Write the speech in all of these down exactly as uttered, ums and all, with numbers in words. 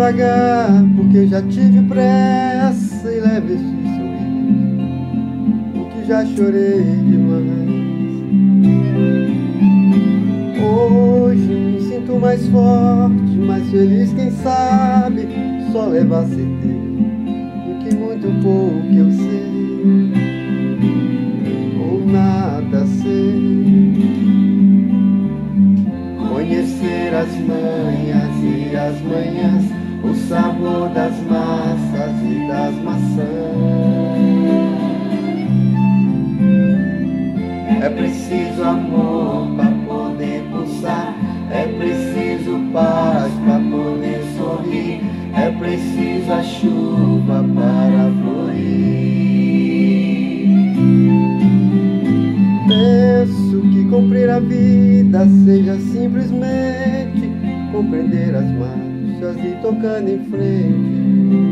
devagar, porque eu já tive pressa, e leve este sorriso, porque já chorei demais. Hoje me sinto mais forte, mais feliz, quem sabe, só levar certeza do que muito pouco eu sei, ou nada sei. Conhecer as manhas e as manhãs, o sabor das massas e das maçãs. É preciso amor para poder pulsar, é preciso paz para poder sorrir, é preciso a chuva para florir. Penso que cumprir a vida seja simplesmente compreender as marchas e tocando em frente.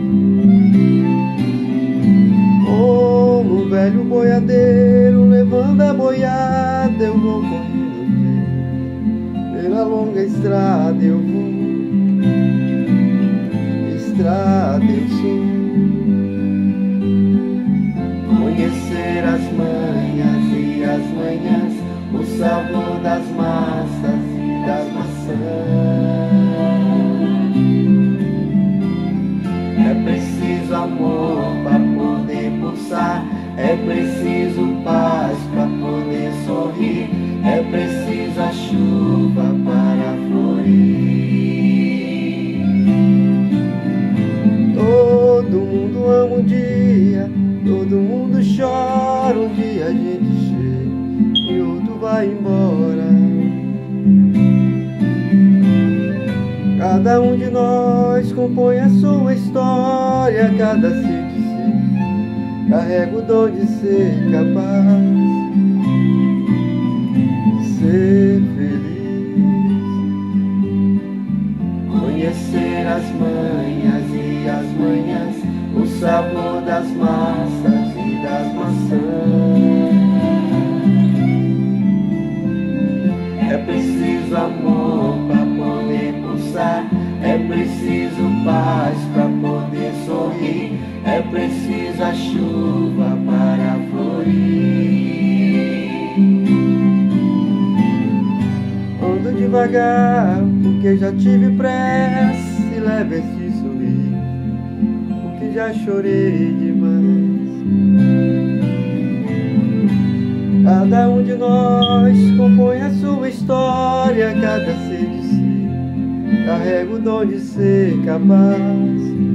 Como um velho boiadeiro levando a boiada, eu vou correndo pela longa estrada, eu vou, estrada eu sou. Conhecer as manhas e as manhãs, o sabor das massas e das maçãs. É preciso amor para poder pulsar, é preciso paz para poder sorrir, é preciso a chuva para florir. Todo mundo ama um dia, todo mundo chora, um dia a gente chega e outro vai embora. Cada um de nós compõe a sua história, cada ser de si carrega o dom de ser capaz de ser feliz. Conhecer as manhas e as manhãs, o sabor das massas e das maçãs. É preciso amor para poder pulsar, é preciso paz para poder sorrir, é preciso a chuva para florir. Ando devagar, porque já tive pressa, e leve este sorriso, porque já chorei demais. Cada um de nós compõe a sua história, cada ser de si carrega o dom de ser capaz